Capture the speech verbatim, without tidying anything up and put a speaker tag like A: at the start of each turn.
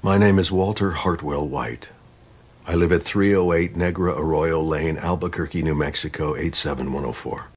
A: My name is Walter Hartwell White. I live at three oh eight Negra Arroyo Lane, Albuquerque, New Mexico, eight seven one oh four.